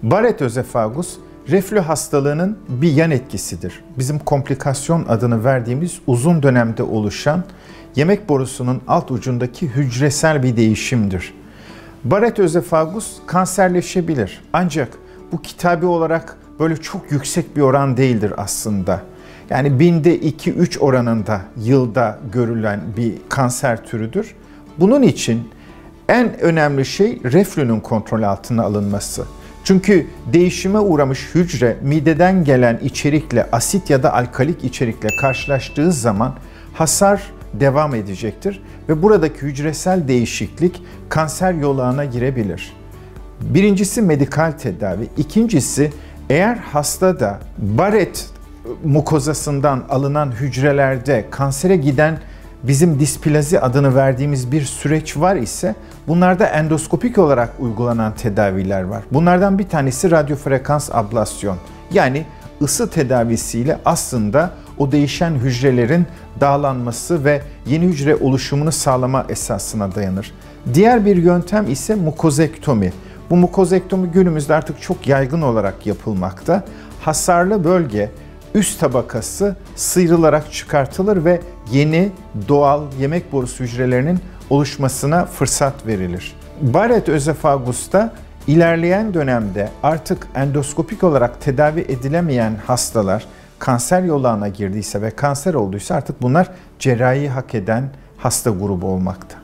Barrett özefagus, reflü hastalığının bir yan etkisidir. Bizim komplikasyon adını verdiğimiz uzun dönemde oluşan yemek borusunun alt ucundaki hücresel bir değişimdir. Barrett özefagus kanserleşebilir. Ancak bu kitabi olarak böyle çok yüksek bir oran değildir aslında. Yani binde 2-3 oranında yılda görülen bir kanser türüdür. Bunun için en önemli şey reflünün kontrol altına alınması. Çünkü değişime uğramış hücre mideden gelen içerikle, asit ya da alkalik içerikle karşılaştığı zaman hasar devam edecektir ve buradaki hücresel değişiklik kanser yolağına girebilir. Birincisi medikal tedavi, ikincisi eğer hastada Barrett mukozasından alınan hücrelerde kansere giden bizim displazi adını verdiğimiz bir süreç var ise bunlarda endoskopik olarak uygulanan tedaviler var. Bunlardan bir tanesi radyofrekans ablasyon, yani ısı tedavisiyle aslında o değişen hücrelerin dağlanması ve yeni hücre oluşumunu sağlama esasına dayanır. Diğer bir yöntem ise mukozektomi. Bu mukozektomi günümüzde artık çok yaygın olarak yapılmakta. Hasarlı bölge üst tabakası sıyrılarak çıkartılır ve yeni doğal yemek borusu hücrelerinin oluşmasına fırsat verilir. Barrett özefagusta ilerleyen dönemde artık endoskopik olarak tedavi edilemeyen hastalar kanser yolağına girdiyse ve kanser olduysa artık bunlar cerrahi hak eden hasta grubu olmakta.